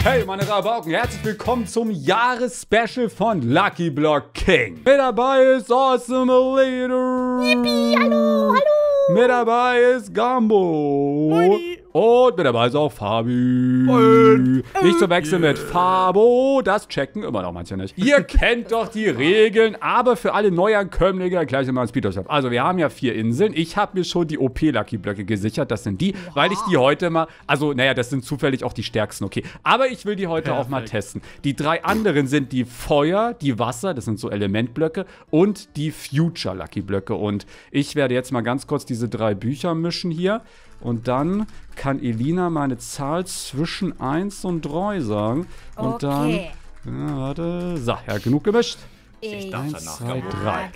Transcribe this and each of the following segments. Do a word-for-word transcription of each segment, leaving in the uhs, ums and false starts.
Hey meine Rabauken, herzlich willkommen zum Jahresspecial von Lucky Block King. Mit dabei ist Awesome Leader. Yippie, hallo, hallo. Mit dabei ist Gambo. Moini. Und mit dabei ist auch Fabi. Und, nicht zu wechseln yeah. mit Fabo. Das checken immer noch manche nicht. Ihr kennt doch die Regeln, aber für alle Neuankömmlinge erkläre ich mal ein Speed ab. Also wir haben ja vier Inseln. Ich habe mir schon die O P-Lucky-Blöcke gesichert. Das sind die, wow. weil ich die heute mal, also naja, das sind zufällig auch die stärksten, okay. Aber ich will die heute Perfekt. auch mal testen. Die drei anderen sind die Feuer, die Wasser, das sind so Elementblöcke und die Future-Lucky-Blöcke. Und ich werde jetzt mal ganz kurz diese drei Bücher mischen hier. Und dann kann Elina meine Zahl zwischen eins und drei sagen. Und okay. dann, ja, warte, so, ja, genug gemischt. Ich darf eins, zwei, drei.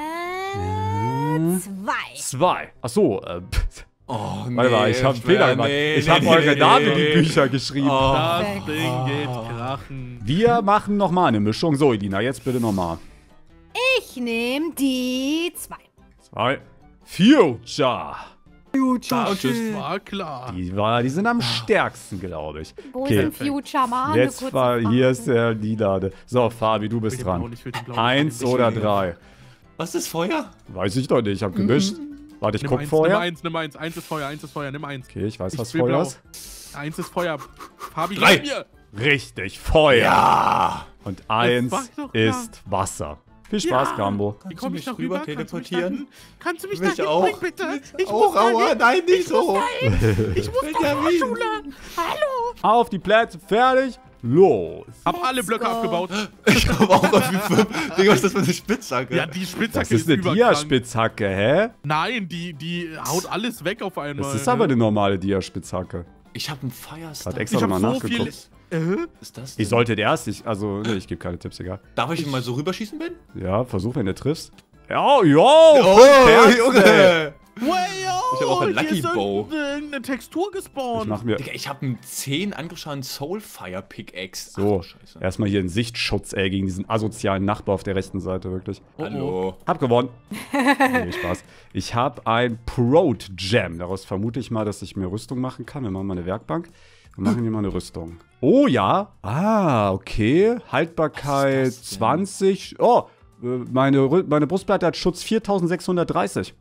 Ja. Zwei. Zwei. Achso, äh, oh, nee, warte mal, ich habe einen Fehler gemacht. Nee, ich nee, habe nee, eure nee, Namen nee. in die Bücher geschrieben. Oh. Das Ding geht krachen. Wir machen nochmal eine Mischung. So, Elina, jetzt bitte nochmal. Ich nehme die zwei. Zwei. Future. Future. Das war klar. Die, war, die sind am stärksten, glaube ich. Wo Okay. ist ein Future? Mal Jetzt war, hier ist der Lilade. So, Fabi, du bist dran. Eins oder drei. Was ist Feuer? Weiß ich doch nicht, ich hab gemischt. Mhm. Warte, ich nimm guck eins, vorher. Nimm eins, nimm eins. Eins ist Feuer, eins ist Feuer, nimm eins. Okay, ich weiß, ich was will Feuer blau. ist. Eins ist Feuer. Fabi, Drei. gib mir. Richtig, Feuer. Ja. Und eins war doch klar. ist Wasser. Viel Spaß, Ja. Gambo. Wie komme ich da rüber rüber? teleportieren? Kannst du mich Mich da auch. hinbringen, bitte? Ich auch, muss da aua, hin. nein, nicht ich so. Muss da hin. Ich muss doch Benjamin. Schule. Hallo. Auf die Plätze, fertig, los. Hab alle Blöcke go. abgebaut. Ich hab auch irgendwie fünf. Digga, was ist das für eine Spitzhacke? Ja, die Spitzhacke Das ist eine überkrank. Dia-Spitzhacke, hä? Nein, die, die haut alles weg auf einmal. Das ist aber eine normale Dia-Spitzhacke. Ich hab einen Firestar. Hat extra Ich hab nochmal so viel... nachgeguckt. Äh? ist das denn? Ich sollte der erst, ich, also, nee, ich gebe keine Tipps, egal. Darf ich ihn mal so rüberschießen, Ben? Ja, versuch, wenn du triffst. Ja, jo, Oh, Junge! Wow, Ich hab auch einen hier Lucky ist Bow. eine Textur gespawnt. Ich mach mir, Digga, ich hab einen zehn Angriffsschaden Soulfire Pickaxe. so, Ach, Scheiße. erstmal hier einen Sichtschutz, ey, gegen diesen asozialen Nachbar auf der rechten Seite, wirklich. Hallo. Hab gewonnen. Nee, Spaß. Ich hab ein Prot Gem. Daraus vermute ich mal, dass ich mir Rüstung machen kann. Wir machen mal eine Werkbank. Wir machen hier mal eine Rüstung. Oh ja. Ah, okay. Haltbarkeit Was ist das denn? zwanzig. Oh, äh, meine, Rü- meine Brustplatte hat Schutz viertausendsechshundertdreißig.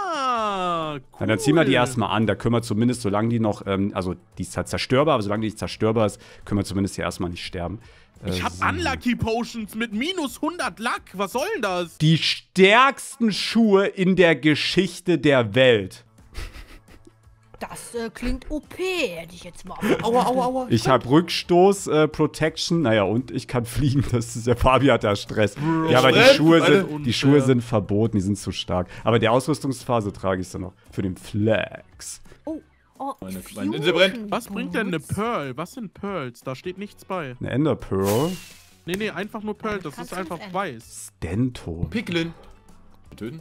Ah, cool. Na, dann ziehen wir die erstmal an. Da können wir zumindest, solange die noch, ähm, also die ist halt zerstörbar, aber solange die nicht zerstörbar ist, können wir zumindest hier erstmal nicht sterben. Äh, Ich hab so. Unlucky Potions mit minus hundert Luck. Was soll denn das? Die stärksten Schuhe in der Geschichte der Welt. Das äh, klingt O P, hätte ich jetzt mal. Aua, aua, aua. Ich habe Rückstoß, äh, Protection, naja, und ich kann fliegen. Das ist, der Fabi hat da Stress. Ja, aber die Stress, Schuhe, Alter. sind, die Schuhe sind verboten, die sind zu stark. Aber die Ausrüstungsphase trage ich dann noch für den Flex. Oh, oh, Meine- meine Insel brennt. Fusion Was bringt denn eine Boots. Pearl? Was sind Pearls? Da steht nichts bei. Eine Ender Pearl. Nee, nee, einfach nur Pearl. Das Kannst ist du einfach nicht ändern. weiß. Stento. Piglin. Töten?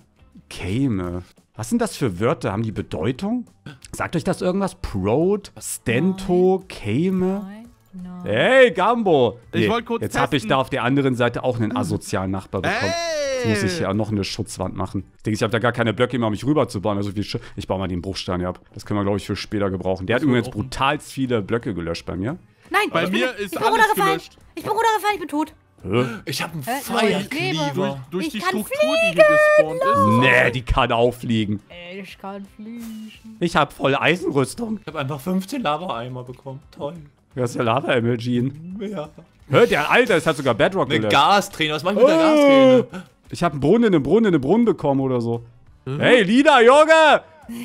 Käme. Was sind das für Wörter? Haben die Bedeutung? Sagt euch das irgendwas? Prot, Stento, Käme? Nein, nein. Hey, Gambo! Ich wollte kurz Jetzt habe ich testen. da auf der anderen Seite auch einen asozialen Nachbar bekommen. Ey! Jetzt muss ich ja noch eine Schutzwand machen. Ich denke, ich habe da gar keine Blöcke mehr, um mich rüberzubauen. Also viel Sch ich baue mal den Bruchstein hier ab. Das können wir, glaube ich, für später gebrauchen. Der hat So, übrigens offen. brutalst viele Blöcke gelöscht bei mir. Nein, Bei ich mir bin, ist ich bin alles runtergefallen. gelöscht. Ich bin runtergefallen, ich bin tot. Hä? Ich hab einen Hä? Fire Ich lebe. Cleaver. Durch Ich die kann Struktur, die hier gespawnt ist. Nee, die kann auffliegen. Ich kann fliegen. Ich habe volle Eisenrüstung. Ich hab einfach fünfzehn Lava-Eimer bekommen. Toll. Du hast ja Lava-Emulgine. Ja. Hä, der Alter, es hat sogar Bedrock Eine gelöscht. Gasträne. Was mach ich mit der Gasträne? Ich habe einen Brunnen in einem Brunnen in einem Brunnen bekommen oder so. Hey, Lina, Junge!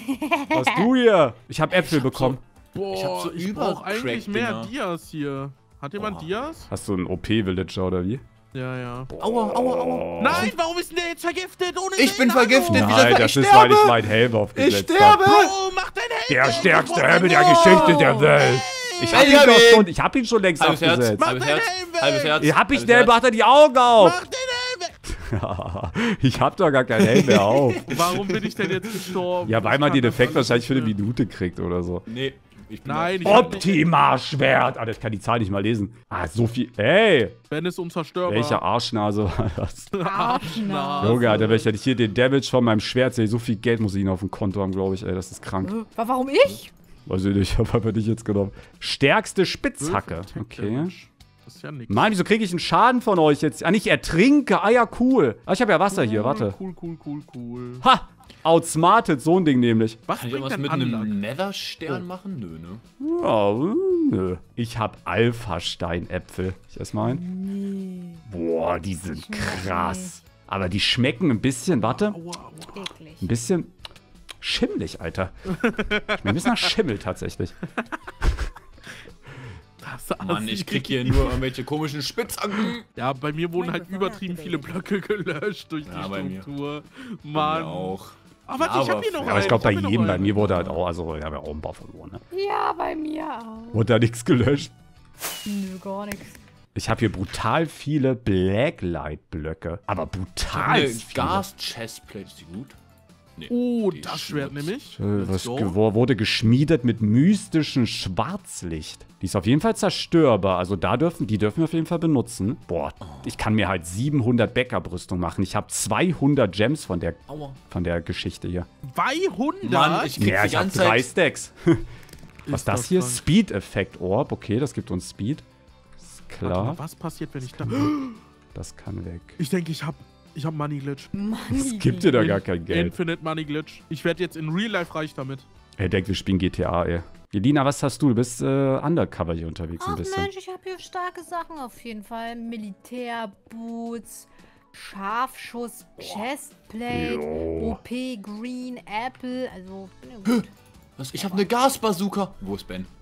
Was du hier? Ich habe Äpfel bekommen. Boah, Ich hab so ich brauch eigentlich mehr Übercrack-Dinger. Dias hier. Hat jemand Boah. Dias? Hast du einen O P-Villager oder wie? Ja, ja. Aua, aua, aua. Nein, warum ist denn der jetzt vergiftet? Ohne Ich bin Sinn? Hallo? vergiftet. Wieso- Nein, ich das ist, sterbe? weil ich meinen Helm aufgesetzt Ich sterbe. habe. Bro, mach deinen Helm! Der weg, stärkste bevor Helm in der der- Geschichte der Welt. Ich hab ihn Benjamin. doch schon, ich hab ihn schon längst Halbes Herz. abgesetzt. Mach Halbes deinen Herz. Helm weg. Halbes Herz. Ich hab ich halbes schnell, Herz. macht er die Augen auf. Mach den Helm weg! Ja, ich hab doch gar keinen Helm mehr auf. Warum bin ich denn jetzt gestorben? Ja, weil Ich man kann den das Effekt alles wahrscheinlich für eine nicht mehr. Minute kriegt oder so. Nee. Ich bin Nein, ich hab nicht. Optima-Schwert. Alter, ich kann die Zahl nicht mal lesen. Ah, so viel. Ey, Ben ist unzerstörbar. welche Arschnase war das? Arschnase. Junge, Alter, wenn ich hier den Damage von meinem Schwert sehe, so viel Geld muss ich ihn auf dem Konto haben, glaube ich. Ey, das ist krank. Äh, Warum ich? Weiß ich nicht, aber hätte ich jetzt genommen. Stärkste Spitzhacke. Okay. Das ist ja nix. Mann, wieso kriege ich einen Schaden von euch jetzt? Ah, ich ertrinke. Ah ja, cool. Ah, ich habe ja Wasser hier, warte. Cool, cool, cool, cool. Ha! Outsmarted, so ein Ding nämlich. Was Kann ich bringt irgendwas denn mit Anlag? einem Nether-Stern machen? Nö, ne? Ja, nö. Ich habe Alpha-Steinäpfel. Ich ess mal ein. Boah, die sind krass. Aber die schmecken ein bisschen, warte, Aua, aua. Eklig. ein bisschen schimmelig, Alter. Schmeckt ein bisschen nach Schimmel tatsächlich. Das Mann, aussieht- ich krieg hier nur irgendwelche komischen Spitzhacken. Ja, bei mir wurden halt Microphone übertrieben viele Blöcke gelöscht durch die Ja, bei mir. Struktur. Bei Mann. mir auch. Ah, warte, ich hab Aber- hier noch Ja, aber ich glaube, einen. bei hab hier jedem, noch bei einen. mir wurde halt auch, also ich habe ja auch einen Bau verloren, ne? Ja, bei mir auch. Wurde da nichts gelöscht. Nö, gar nichts. Ich habe hier brutal viele Blacklight-Blöcke. Aber brutal Eine viele. Gas-Chestplate, ist die gut? Nee, Oh, die ist das Schwert Schmutz. nämlich. Äh, Let's Was go. ge- wo- wurde geschmiedet mit mystischem Schwarzlicht. Die ist auf jeden Fall zerstörbar. Also da dürfen, die dürfen wir auf jeden Fall benutzen. Boah, ich kann mir halt siebenhundert Backup-Rüstung machen. Ich habe zweihundert Gems von der, Aua. von der Geschichte hier. zweihundert? Mann, ich krieg Ja, die ich habe ganze drei Zeit... Stacks. Was ist das hier? krank. Speed-Effekt-Orb. Okay, das gibt uns Speed. Ist Warte klar. mal, was passiert, wenn ich da... Das kann weg. Ich denke, ich hab, ich hab Money Glitch. Es gibt dir da gar kein Geld. Infinite Money Glitch. Ich werde jetzt in Real Life reich damit. Er denkt, wir spielen G T A, ey. Jelina, was hast du? Du bist äh, undercover hier unterwegs ein Ach bisschen. Mensch, ich habe hier starke Sachen auf jeden Fall. Militärboots, Scharfschuss, Chestplate, Jo. O P Green Apple. Also, ja, gut. Was? Ich hab eine Gasbazooka. Wo ist Ben?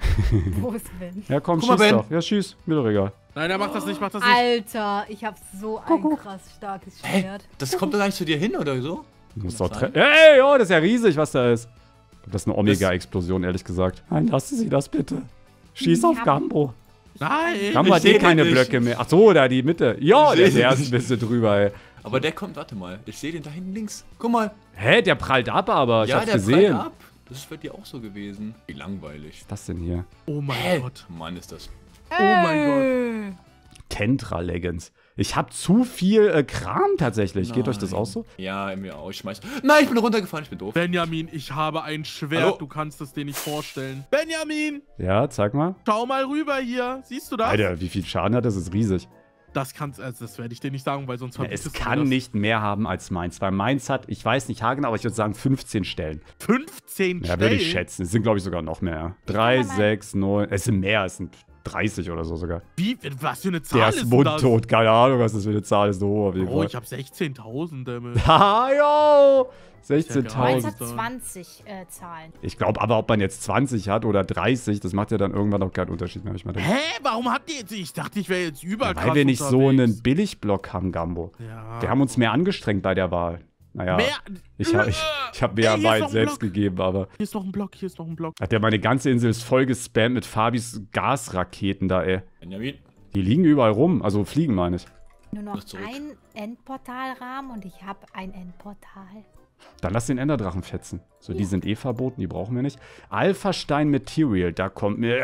Wo ist Ben? Ja, komm, Guck mal, schieß Ben. doch. Ja, schieß. Mir doch egal. Nein, er macht das nicht, macht das nicht. Alter, ich habe so ein krass starkes Hä? Schwert. Das kommt doch gar nicht zu dir hin, oder so? Du musst Kann doch das tre- Ey, oh, das ist ja riesig, was da ist. Das ist eine Omega-Explosion, ehrlich gesagt. Nein, lassen Sie das bitte. Schieß auf Ja. Gambo. Nein. Gambo hat seh eh den keine nicht. Blöcke mehr. Ach so, da die Mitte. Ja, Ich der, seh der den ist ein nicht. bisschen drüber, ey. Aber der kommt, warte mal. Ich sehe den da hinten links. Guck mal. Hä, der prallt ab, aber ich ja, hab's der gesehen. prallt ab. Das ist bei dir auch so gewesen. Wie langweilig. Was ist das denn hier? Oh mein Hä? Gott. Mann, ist das... Oh mein Gott. Äh, Tentra Leggings. Ich hab zu viel äh, Kram tatsächlich. Geht euch das Nein. auch so? Ja, mir auch. Ich schmeiß... Nein, ich bin runtergefallen. Ich bin doof. Benjamin, ich habe ein Schwert. Hallo? Du kannst es dir nicht vorstellen. Benjamin, Ja, zeig mal. schau mal rüber hier. Siehst du das? Alter, wie viel Schaden hat das? Das ist riesig. Das kannst, also das werde ich dir nicht sagen, weil sonst Ja, verbietest es du kann das. nicht mehr haben als meins, weil meins hat, ich weiß nicht haargenau, aber ich würde sagen fünfzehn Stellen. fünfzehn Ja, Stellen. würde ich schätzen. Es sind, glaube ich, sogar noch mehr. drei, kann mal- sechs, neun. Es sind mehr, es sind dreißig oder so sogar. Wie, was für eine Zahl Der ist ist denn das? mundtot, keine Ahnung, was das für eine Zahl ist. So hoch auf jeden Oh, Fall. ich habe sechzehntausend damit. Ha, yo! Meins sechzehntausend. hat zwanzig äh, Zahlen. Ich glaube aber, ob man jetzt zwanzig hat oder dreißig, das macht ja dann irgendwann auch keinen Unterschied mehr. hab Ich mal denke. Hä? Warum hat die jetzt... Ich dachte, ich wäre jetzt überkrass Weil wir nicht so einen unterwegs. Billigblock haben, Gambo. Ja. Wir haben uns mehr angestrengt bei der Wahl. Naja, Mehr... ich habe ich, ich hab mir Ey, ja hier ist Wahl noch ein selbst Block. gegeben, aber Hier ist noch ein Block, hier ist noch ein Block. hat ja meine ganze Insel ist voll gespammt mit Fabis Gasraketen da, ey. Benjamin. Die liegen überall rum, also fliegen meine ich. Nur noch Muss zurück. ein Endportalrahmen und ich habe ein Endportal. Dann lass den Enderdrachen fetzen. So, die sind eh verboten, die brauchen wir nicht. Alpha-Stein Material, da kommt mir...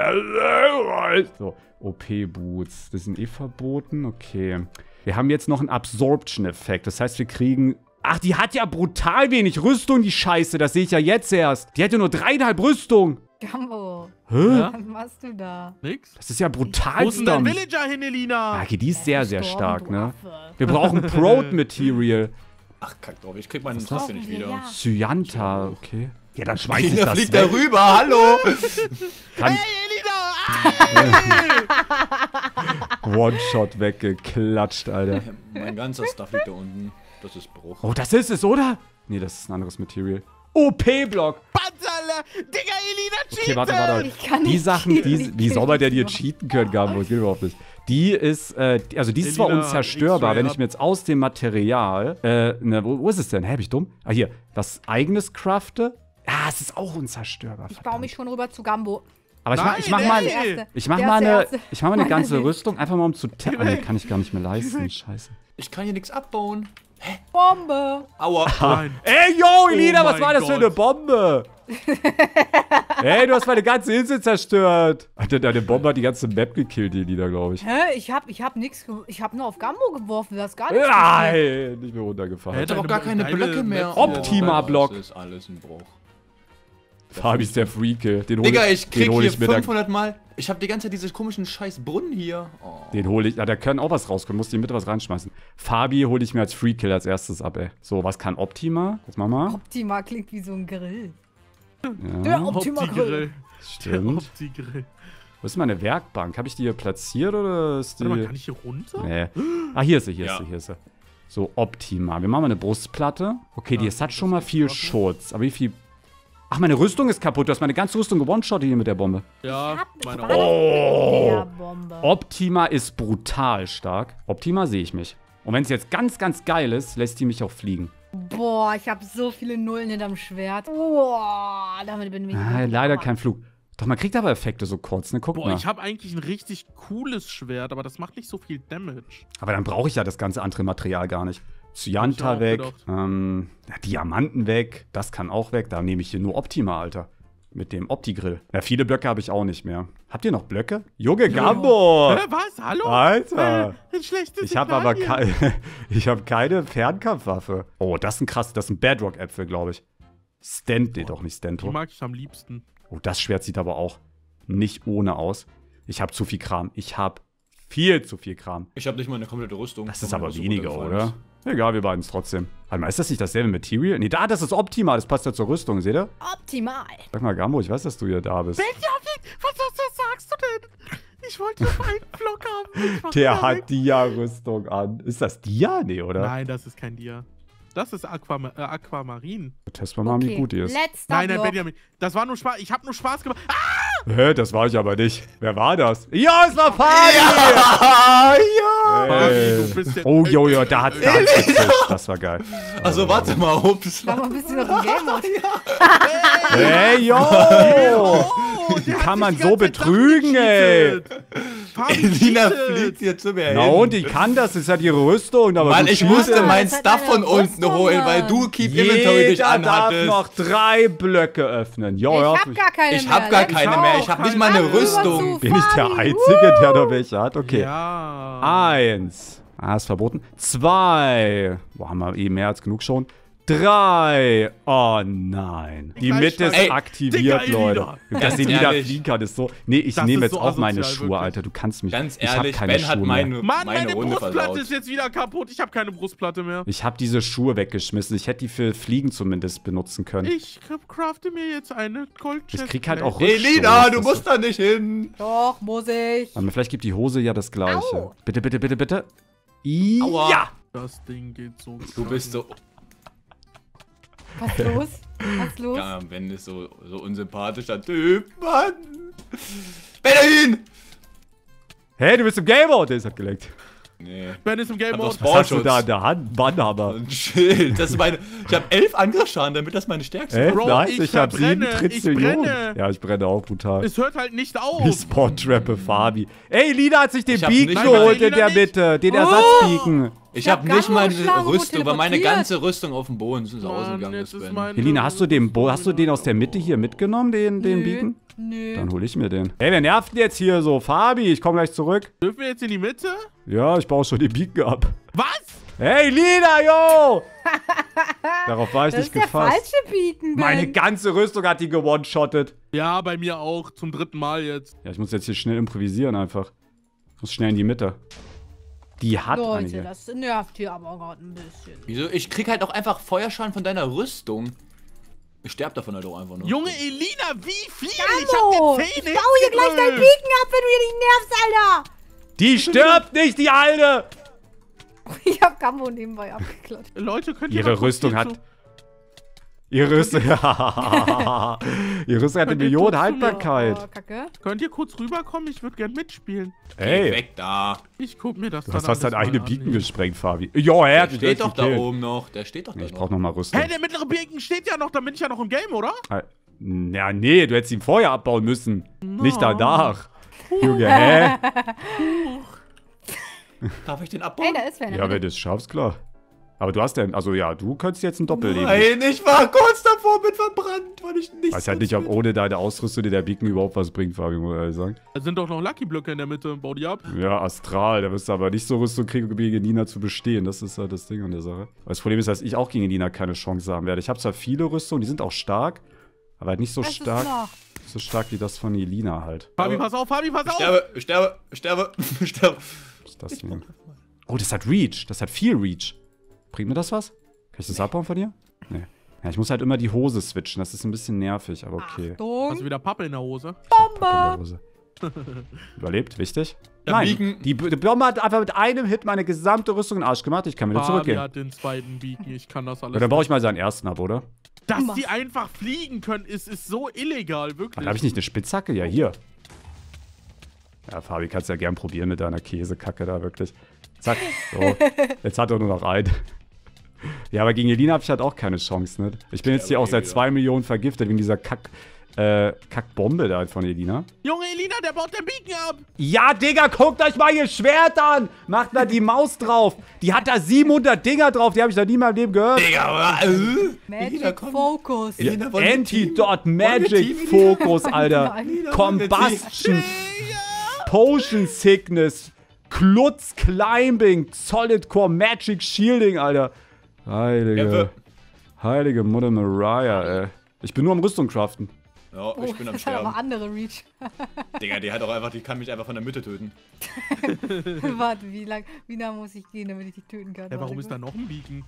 So, O P-Boots, das sind eh verboten, okay. Wir haben jetzt noch einen Absorption-Effekt, das heißt, wir kriegen... Ach, die hat ja brutal wenig Rüstung, die Scheiße, das sehe ich ja jetzt erst. Die hat ja nur dreieinhalb Rüstung. Gambo, Hä? Ja? was machst du da? Nix? Das ist ja brutal Wo ist denn dein dumm. Villager hin, Elina? Ja, okay, die ist sehr, sehr Gestorben, stark, du ne? Affe. Wir brauchen Prot-Material. Ach, kack drauf. Ich krieg meinen ist Treffer das? nicht wieder. Ja. Cyanta, okay. Ja, dann schmeiß ich Elina das fliegt weg. darüber. Hallo. Kann Hey, Elina! One-Shot weggeklatscht, Alter. Mein ganzer Stuff liegt da unten. Das ist Bruch. Oh, das ist es, oder? Nee, das ist ein anderes Material. O P-Block. Panzerle! Digga, Elina, cheaten! Okay, warte, warte. Ich kann Die nicht Sachen, die, cheaten. wie soll man denn hier cheaten können, Gambo? Das geht überhaupt nicht. Die ist, äh, die- also die ist zwar Elina, unzerstörbar, X-Ray wenn ab. ich mir jetzt aus dem Material, äh, ne, wo, wo ist es denn? Hä, hab ich dumm? Ah, hier, was eigenes crafte. Ah, es ist auch unzerstörbar. Ich baue verdammt. mich schon rüber zu Gambo. Aber ich mach, ich mach Nein, mal, ey. ich mach Der mal ist der eine, Erste. ich mach mal eine Meiner ganze nicht. Rüstung, einfach mal um zu te- ah, nee, kann ich gar nicht mehr leisten, scheiße. Ich kann hier nichts abbauen. Bombe! Aua. Nein. Ey, yo, Elina, Oh was mein war das für Gott. eine Bombe? Ey, du hast meine ganze Insel zerstört. Alter, deine Bombe hat die ganze Map gekillt, die Elina, glaube ich. Hä? Ich hab, ich hab nix, ge ich hab nur auf Gambo geworfen, das ist gar nichts. passiert. Nein, nicht mehr runtergefallen. Hä, Ich hab auch gar keine Deine Blöcke mehr. Map- Oh, Optima-Block. Das ist alles ein Bruch. Fabi ist der Freakill. Den hol Digga, ich, ich krieg den hol hier ich mir da- fünfhundert Mal. Ich hab die ganze Zeit diese komischen scheiß Brunnen hier. Oh. Den hole ich. Ja, da können auch was rauskommen. Muss die mit was reinschmeißen. Fabi hole ich mir als Freakill als erstes ab, ey. So, was kann Optima? Das machen wir. Optima klingt wie so ein Grill. Ja, Der Optima Grill. stimmt. Opti-Grill. Wo ist meine Werkbank? Habe ich die hier platziert oder ist die. Warte mal, kann ich hier runter? Nee. Ah, hier ist sie, hier Ja. ist sie, hier ist sie. So, Optima. Wir machen mal eine Brustplatte. Okay, die Ja, hat schon das mal ist viel in Ordnung. Schutz. Aber wie viel. Ach, meine Rüstung ist kaputt. Du hast meine ganze Rüstung gewone-shottet hier mit der Bombe. Ja, Hab meine war auch. Oh. der Bombe. Optima ist brutal stark. Optima sehe ich mich. Und wenn es jetzt ganz, ganz geil ist, lässt die mich auch fliegen. Boah, ich habe so viele Nullen hinterm Schwert. Boah, damit bin ich. Ah, leider kein Flug. Doch, man kriegt aber Effekte so kurz, ne? Guck Boah, mal. ich habe eigentlich ein richtig cooles Schwert, aber das macht nicht so viel Damage. Aber dann brauche ich ja das ganze andere Material gar nicht. Hab Cyanta ich auch weg, gedacht. ähm, ja, Diamanten weg, das kann auch weg. Da nehme ich hier nur Optima, Alter. Mit dem Opti-Grill. Ja, viele Blöcke habe ich auch nicht mehr. Habt ihr noch Blöcke? Junge Gambo! Hä, was? Hallo? Alter! Äh, ein schlechtes Ich habe aber Signal hier. keine, ich habe keine Fernkampfwaffe. Oh, das sind krass, das sind Bedrock-Äpfel, glaube ich. Stand, nee, doch nicht Die Stento. mag ich am liebsten. Oh, das Schwert sieht aber auch nicht ohne aus. Ich habe zu viel Kram. Ich habe viel zu viel Kram. Ich hab nicht mal eine komplette Rüstung. Das ist weil meine aber Rüstung weniger, runtergefallen oder? Egal, wir beiden es trotzdem. Warte mal, ist das nicht dasselbe Material? Nee, da, das ist optimal. Das passt ja zur Rüstung, seht ihr? Optimal. Sag mal, Gambo, ich weiß, dass du hier da bist. Benjamin, was, was, was sagst du denn? Ich wollte nur einen Block haben. Ich mach Der wieder hat weg. Dia-Rüstung an. Ist das Dia? Nee, oder? Nein, das ist kein Dia. Das ist Aquam äh, Aquamarin. Testen wir mal, wie Okay, gut die ist. letzter Nein, nein, Block. Benjamin. Das war nur Spaß. Ich habe nur Spaß gemacht. Ah! Hä, das war ich aber nicht. Wer war das? Ja, es war Fabi! Ah, ja! Fabi, Ey. du bist der- Oh, Jojo, da hat's da hat's gezischt. Das war geil. Also warte mal, ups. Sag mal, bist du noch im Game Mode? Hey, yo! Oh, Wie der kann hat man sich die so ganze Zeit betrügen, ey? gecheatet. Fabi Elina cheatet. fliegt hier zu mir Na hin. und, ich kann das. Das ist ja die Rüstung. Aber Mann, du ich cheatest. musste mein das hat Stuff von eine unten Rüstung, holen, weil Mann. du Keep Inventory dich Jeder darf anhattest. noch drei Blöcke öffnen. Jo, Ich hör auf hab mich. gar keine Ich mehr. hab gar Let's keine auch mehr. Ich hab nicht mal eine keine. Rüstung. Bin ich der Fabi, Einzige, der noch welche hat? Okay. Ja. Eins. Ah, ist verboten. Zwei. Boah, haben wir eh mehr als genug schon. Drei. Oh nein. Die Gleich Mitte ist Ey, aktiviert, Digga, Leute. Elina. Dass Ganz sie wieder ehrlich. fliegen kann, ist so. Nee, ich Das nehme ist jetzt so auch meine asozial, Schuhe, wirklich. Alter. Du kannst mich. Ganz ich hab ehrlich, keine Ben hat Schuhe meine, mehr. Mann, meine meine Runde Brustplatte versaut. ist jetzt wieder kaputt. Ich habe keine Brustplatte mehr. Ich habe diese Schuhe weggeschmissen. Ich hätte die für Fliegen zumindest benutzen können. Ich crafte mir jetzt eine Goldchest. Ich krieg halt auch Elina, Rüstung, du das ist musst da nicht hin. Doch, muss ich. Aber vielleicht gibt die Hose ja das gleiche. Au. Bitte, bitte, bitte, bitte. Aua. Ja! Das Ding geht so. Du bist so. Was ist los? Was ist los? Ja, Ben ist so, so unsympathischer Typ, Mann. Benjamin! Hey, du bist im Game Mode. Der hat geleckt. Nee. Ben ist im Game Hab Mode. doch Was hast du Sportschutz. da in der Hand? Bannhammer. Ein Schild. Das ist meine. Ich habe elf Angriffsschaden, damit das meine stärkste Ey, Bro, nein, ich ich, hab sieben verbrenne, ich Trizillionen. brenne. Ja, ich brenne auch brutal. Es hört halt nicht auf. Ich spawn-trappe Fabi. Ey, Lina hat sich den Ich hab Beacon nicht- geholt Nein, in der Lina nicht. Mitte. Den Oh. Ersatzbeacon. Ich Ich hab habe nicht Gamma meine geschlagen und Rüstung, weil meine teleportiert. ganze Rüstung auf dem Boden ist Mann, ausgegangen jetzt ist, ist Ben. mein- Helena, hast du den Bo hast du den aus der Mitte hier mitgenommen, den, den Nö. Beacon? Nö. Dann hole ich mir den. Ey, wer nervt denn jetzt hier so? Fabi, ich komme gleich zurück. Dürfen wir jetzt in die Mitte? Ja, ich baue schon den Beacon ab. Was? Hey, Lina, yo! Darauf war ich Das nicht ist der gefasst. falsche Beacon, Ben. Meine ganze Rüstung hat die gewone-shottet. Ja, bei mir auch. Zum dritten Mal jetzt. Ja, ich muss jetzt hier schnell improvisieren einfach. Ich muss schnell in die Mitte. Die hat eine Leute, hier. das nervt hier aber gerade ein bisschen. Wieso? Ich krieg halt auch einfach Feuerschaden von deiner Rüstung. Ich sterb davon halt auch einfach nur. Junge Elina, wie viel? Gammo, Ich ich hab dir Zähne baue hier gleich dein hingebrüllt. Beacon ab, wenn du hier nicht nervst, Alter. Die stirbt nicht, die Alte! Ich hab Gammo nebenbei abgeklatscht. Leute, könnt ihr Ihre mal kurz Rüstung hier hat... zu- Ihre Rüstung... Ihre Rüstung hat eine Könnt ihr Million kurz zu mir- Haltbarkeit. Oh, Kacke. Könnt ihr kurz rüberkommen? Ich würde gern mitspielen. Geh Ey, weg da. Ich guck mir das du dann hast fast deine alles eigene mal Beacon an. gesprengt, Fabi. Jo, er hat Der mich steht gleich doch da gekillt. oben noch. Der steht doch da Nee, ich noch. brauch nochmal Rüstung. Hä, der mittlere Beacon steht ja noch, dann bin ich ja noch im Game, oder? Äh, Ja, nee, du hättest ihn vorher abbauen müssen. Nicht No. danach. Junge, hä? Darf ich den Ey, abbauen? da ist wer. Ja, wenn du es schaffst, klar. Aber du hast ja... Also ja, du könntest jetzt ein Doppelleben. Nein, ich war kurz davor mit verbrannt, weil ich nicht. Weiß halt nicht, ob ohne deine Ausrüstung dir der Beacon überhaupt was bringt, Fabi, muss ich ehrlich sagen. Da sind doch noch Lucky-Blöcke in der Mitte. Bau die ab. Ja, Astral, da wirst du aber nicht so Rüstung kriegen, um gegen Nina zu bestehen. Das ist halt das Ding an der Sache. Aber das Problem ist, dass ich auch gegen Nina keine Chance haben werde. Ich habe zwar viele Rüstungen, die sind auch stark, Aber halt nicht so Was ist stark, noch? so stark wie das von Elina halt. Fabi, pass auf, Fabi, pass Ich auf! sterbe, ich sterbe, ich sterbe, ich sterbe. Was ist das denn? Oh, das hat Reach. Das hat viel Reach. Bringt mir das was? Kann ich das abbauen von dir? Nee. Ja, ich muss halt immer die Hose switchen. Das ist ein bisschen nervig, aber okay. Hast Achtung. du wieder Pappe in der Hose? Pack in der Hose. Überlebt, wichtig. Der Nein, Beacon. die, die Bombe hat einfach mit einem Hit meine gesamte Rüstung in den Arsch gemacht. Ich kann wieder Fabi zurückgehen. hat den zweiten Beacon, ich kann das Ja, alles. dann baue ich mal seinen ersten ab, oder? Dass Mach. die einfach fliegen können, ist, ist so illegal, Ach, wirklich. habe ich nicht eine Spitzhacke? Ja, hier. Ja, Fabi, kannst ja gern probieren mit deiner Käsekacke da, wirklich. Zack. So. Jetzt hat er nur noch einen. Ja, aber gegen Elina habe ich halt auch keine Chance, ne? Ich bin jetzt hier auch seit zwei Millionen vergiftet wegen dieser Kack, äh, Kackbombe da von Elina. Junge, Elina, der baut den Beacon ab! Ja, Digga, guckt euch mal ihr Schwert an! Macht da die Maus drauf! Die hat da siebenhundert Dinger drauf, die habe ich noch nie in meinem Leben gehört. Digga, aber, äh, Elina, Magic komm. Focus. Elina, wollen wir Antidote Team? Wollen wir Magic Team, Focus, Alter. Elina, Combustion. Potion Sickness. Klutz Climbing. Solid Core Magic Shielding, Alter. Heilige. Kämpfe. Heilige Mutter Mariah, ey. Ich bin nur am Rüstung craften. Ja, Oh, ich bin am das hat aber Sterben. andere Reach. Digga, die hat auch einfach, die kann mich einfach von der Mitte töten. Warte, wie lang, wie nah muss ich gehen, damit ich dich töten kann? Ja, warum Warte ist da kurz. noch ein Beacon?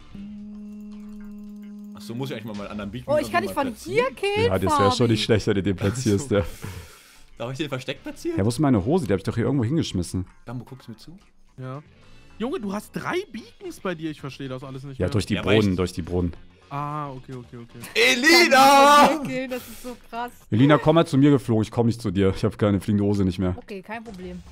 Achso, muss ich eigentlich mal meinen anderen Beacon Oh, ich kann dich irgendwann von platzieren? hier killen, Ja, das wäre schon Fabi. nicht schlecht, wenn du den platzierst, Ach so. ja. Darf ich den versteckt platzieren? Ja, wo ist meine Hose? Die habe ich doch hier irgendwo hingeschmissen. Dambo, guckst du mir zu? Ja. Junge, du hast drei Beacons bei dir, ich verstehe das alles nicht Ja, mehr. durch die Ja, aber Brunnen, ich- durch die Brunnen. Ah, okay, okay, okay. Elina! Von hier killen, das ist so krass. Elina, komm mal zu mir geflogen. Ich komme nicht zu dir. Ich habe keine fliegende Hose nicht mehr. Okay, kein Problem.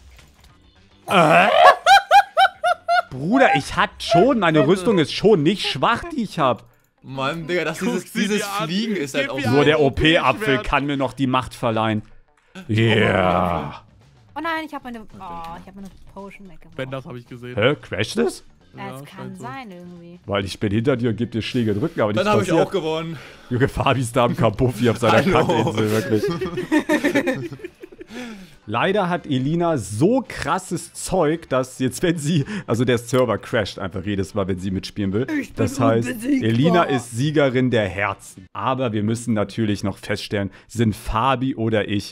Bruder, ich hatte schon, meine Rüstung ist schon nicht schwach, die ich habe. Mann, Digga, das, Guck dieses, sie dieses dir an. Fliegen ist halt Gib auch mir so. Nur ein der O P-Schwert. O P-Apfel kann mir noch die Macht verleihen. Yeah. Oh nein, ich habe meine, oh, ich habe meine Potion weggeworfen. Ben, das habe ich gesehen. Hä? Crasht es? Ja, es kann scheint so. sein irgendwie. Weil ich bin hinter dir und gebe dir Schläge in den Rücken, aber Dann nichts habe ich passiert. auch gewonnen. Junge, Fabi ist da am Kabuffi auf seiner Hallo. Kackinsel, wirklich. Leider hat Elina so krasses Zeug, dass jetzt, wenn sie, also der Server crasht einfach jedes Mal, wenn sie mitspielen will. Ich bin Das heißt, unbesiegbar. Elina ist Siegerin der Herzen. Aber wir müssen natürlich noch feststellen, sind Fabi oder ich.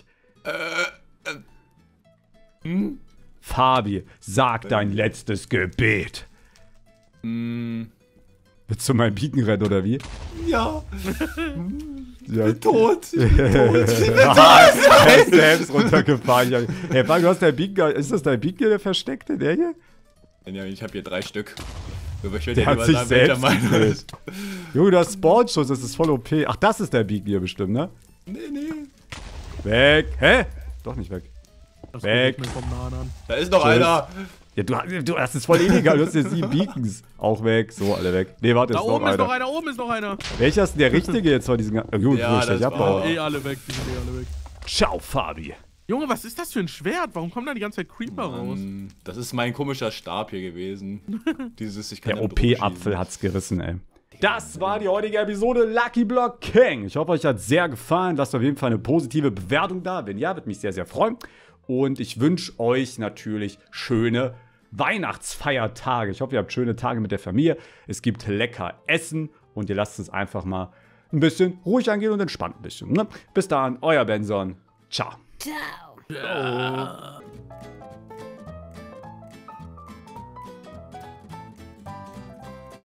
Hm? Fabi, sag dein letztes Gebet. Hm, Willst du mein Beacon rennen oder wie? ja, Ja. tot. Ah, er ist selbst runtergefahren. Ja. Hey, Fabi, du hast dein Beacon, ist das dein Beacon, der versteckte, der hier? Ja, ich habe hier drei Stück. Aber ich will Der dir hat lieber sich sagen, welcher selbst meiner gekillt. ist. Junge, du hast Spawnschutz, das ist voll O P. Ach, das ist der Beacon hier bestimmt, ne? Nee, nee. Weg. Hä? Doch nicht weg. Das Weg. guck ich mir vom Nahen an. Da ist noch Tschüss. einer. Ja, du, du das ist voll illegal, du hast ja sieben Beacons. Auch weg, so, alle weg. Nee, warte, Da ist noch oben ist noch einer. einer, oben ist noch einer. Welcher ist denn der richtige jetzt von diesen ganzen... Oh, Junge, Ja, wo ich das dich war- abbaue. Eh alle weg, die sind eh alle weg. Ciao, Fabi. Junge, was ist das für ein Schwert? Warum kommen da die ganze Zeit Creeper raus? Mann, das ist mein komischer Stab hier gewesen. Dieses, ich kann Der damit O P-Apfel rumschießen. hat's gerissen, ey. Das war die heutige Episode Lucky Block King. Ich hoffe, euch hat sehr gefallen. Lasst auf jeden Fall eine positive Bewertung da. Wenn ja, würde mich sehr, sehr freuen. Und ich wünsche euch natürlich schöne Weihnachtsfeiertage. Ich hoffe, ihr habt schöne Tage mit der Familie. Es gibt lecker Essen und ihr lasst es einfach mal ein bisschen ruhig angehen und entspannt ein bisschen. Ne? Bis dann, euer Benson. Ciao. Ciao. Ja.